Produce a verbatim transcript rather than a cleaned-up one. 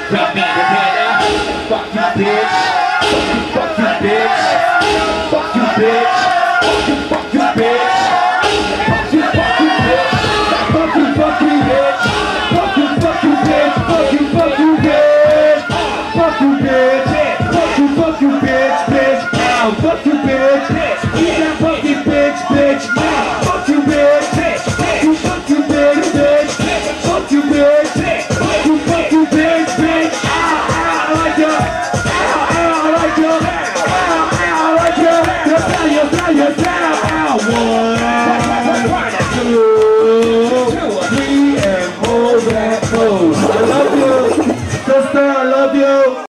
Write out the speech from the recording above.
Drop me the head. Fuck you, bitch. Fuck you, bitch. Fuck you, bitch. Fuck you, fuck you, bitch. Fuck you, fuck you, bitch. Fuck you, fuck you, bitch. Fuck you, fuck you, bitch. Fuck you, fuck you, bitch. Fuck you, bitch. Fuck you, fuck you, bitch, bitch. Fuck you.